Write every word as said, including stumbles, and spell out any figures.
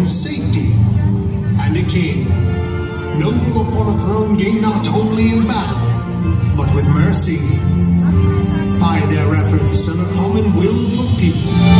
safety, and a king, noble upon a throne gained not only in battle, but with mercy, by their efforts and a common will for peace.